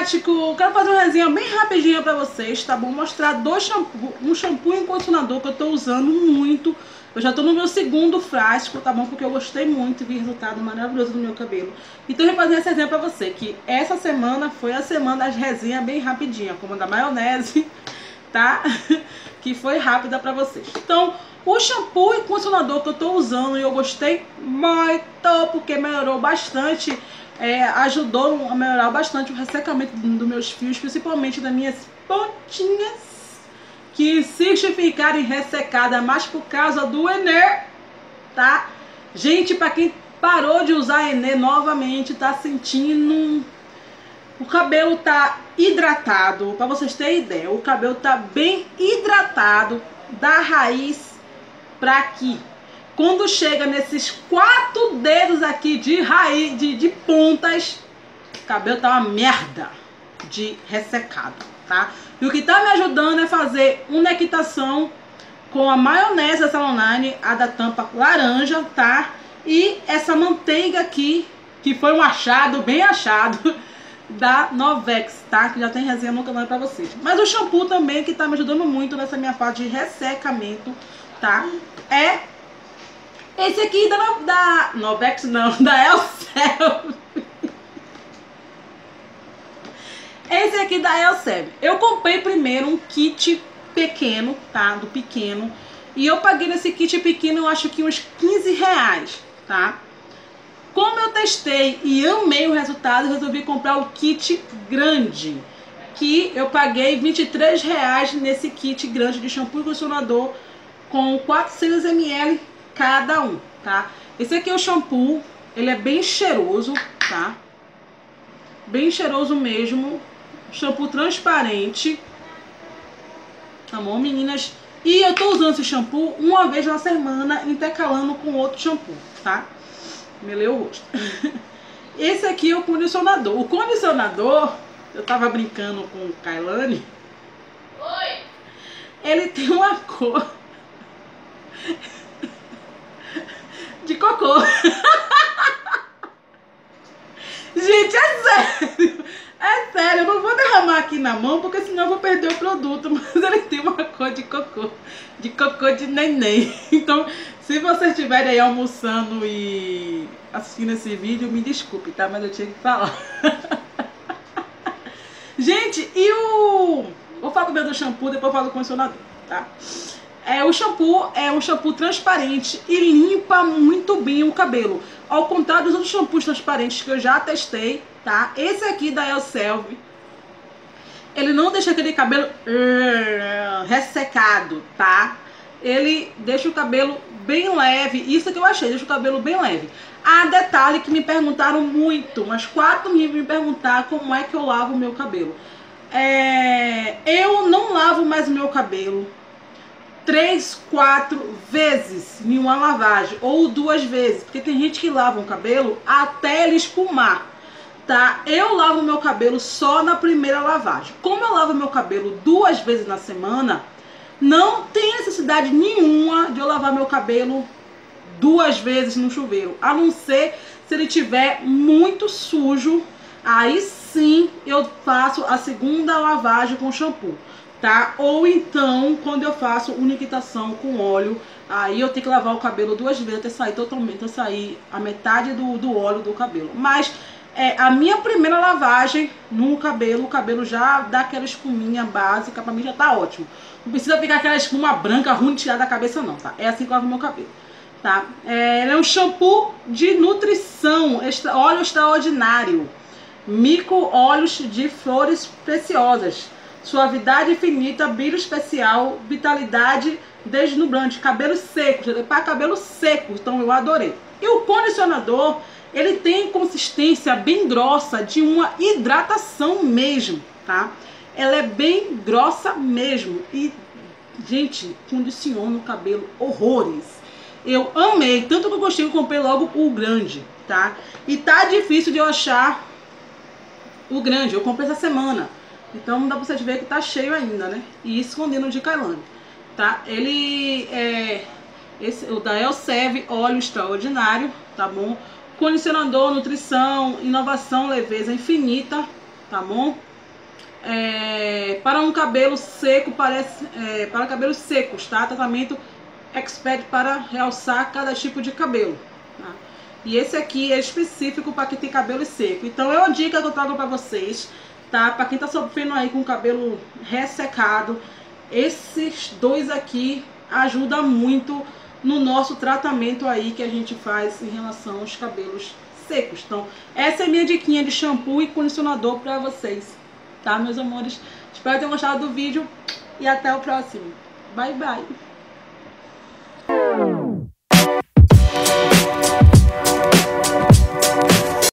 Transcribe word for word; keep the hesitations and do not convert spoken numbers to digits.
prático. Quero fazer uma resenha bem rapidinha pra vocês, tá bom? Mostrar dois shampoo, um shampoo e um condicionador que eu tô usando muito. Eu já tô no meu segundo frasco, tá bom? Porque eu gostei muito e vi resultado maravilhoso no meu cabelo. Então eu vou fazer essa resenha pra você, que essa semana foi a semana das resenhas bem rapidinha, como a da maionese, tá? Que foi rápida pra vocês. Então, o shampoo e condicionador que eu tô usando e eu gostei muito, porque melhorou bastante, é, ajudou a melhorar bastante o ressecamento dos meus fios, principalmente das minhas pontinhas, que insiste em ficarem ressecadas, mas por causa do Enê, tá? Gente, pra quem parou de usar Enê novamente, tá sentindo... O cabelo tá hidratado, pra vocês terem ideia, o cabelo tá bem hidratado da raiz pra aqui. Quando chega nesses quatro dedos aqui de raiz, de, de pontas, o cabelo tá uma merda de ressecado, tá? E o que tá me ajudando é fazer uma equitação com a maionese da Salonline, a da tampa laranja, tá? E essa manteiga aqui, que foi um achado, bem achado, da Novex, tá? Que já tem resenha no canal pra vocês. Mas o shampoo também, que tá me ajudando muito nessa minha fase de ressecamento, tá? É esse aqui da, da Novex, não, da Elseve. Esse aqui da Elseve. Eu comprei primeiro um kit pequeno, tá? Do pequeno. E eu paguei nesse kit pequeno, eu acho que uns quinze reais, tá? Como eu testei e amei o resultado, eu resolvi comprar o kit grande, que eu paguei vinte e três reais nesse kit grande de shampoo e condicionador com quatrocentos mililitros cada um, tá? Esse aqui é o shampoo, ele é bem cheiroso, tá? Bem cheiroso mesmo, shampoo transparente, tá bom, meninas? E eu tô usando esse shampoo uma vez na semana, intercalando com outro shampoo, tá? Melei o rosto. Esse aqui é o condicionador. O condicionador, eu tava brincando com o Kailane. Oi! Ele tem uma cor de cocô. Gente, é sério. É sério, eu não vou derramar aqui na mão, porque senão eu vou perder o produto. Mas ele tem uma cor de cocô. De cocô de neném. Então, se vocês estiverem aí almoçando e assistindo esse vídeo, me desculpe, tá? Mas eu tinha que falar. Gente, e o... Vou falar primeiro do shampoo, depois eu falo do condicionador, tá? É, o shampoo é um shampoo transparente e limpa muito bem o cabelo. Ao contrário dos outros shampoos transparentes que eu já testei, tá? Esse aqui da Elseve, ele não deixa aquele cabelo uh, ressecado, tá? Ele deixa o cabelo bem leve. Isso que eu achei, deixa o cabelo bem leve. Ah, detalhe que me perguntaram muito, umas quatro mil me perguntaram como é que eu lavo o meu cabelo. É, eu não lavo mais o meu cabelo três, quatro vezes em uma lavagem, ou duas vezes, porque tem gente que lava o cabelo até ele espumar, tá? Eu lavo meu cabelo só na primeira lavagem. Como eu lavo meu cabelo duas vezes na semana, não tem necessidade nenhuma de eu lavar meu cabelo duas vezes no chuveiro, a não ser se ele tiver muito sujo, aí sim eu faço a segunda lavagem com shampoo, tá? Ou então, quando eu faço unificação com óleo, aí eu tenho que lavar o cabelo duas vezes até sair totalmente, até sair a metade do, do óleo do cabelo. Mas é, a minha primeira lavagem no cabelo, o cabelo já dá aquela espuminha básica, pra mim já tá ótimo. Não precisa ficar aquela espuma branca ruim de tirar da cabeça não, tá? É assim que eu lavo meu cabelo, tá? É, ele é um shampoo de nutrição, extra, óleo extraordinário, micro óleos de flores preciosas, suavidade infinita, brilho especial, vitalidade deslumbrante, cabelo seco, para cabelo seco, então eu adorei. E o condicionador, ele tem consistência bem grossa de uma hidratação mesmo, tá? Ela é bem grossa mesmo e, gente, condiciona o cabelo horrores. Eu amei, tanto que eu gostei, eu comprei logo o grande, tá? E tá difícil de eu achar o grande, eu comprei essa semana. Então não dá pra vocês verem que tá cheio ainda, né? E escondendo de Kailane, tá? Ele é esse, o da Elseve, óleo extraordinário, tá bom? Condicionador, nutrição, inovação, leveza infinita, tá bom? é, para um cabelo seco, parece, é, para cabelos secos, tá? Tratamento Expert para realçar cada tipo de cabelo, tá? E esse aqui é específico para quem tem cabelo seco. Então é uma dica que eu trago para vocês, tá? Para quem tá sofrendo aí com o cabelo ressecado, esses dois aqui ajudam muito no nosso tratamento aí que a gente faz em relação aos cabelos secos. Então essa é a minha diquinha de shampoo e condicionador para vocês, tá, meus amores? Espero que tenham gostado do vídeo e até o próximo. Bye, bye!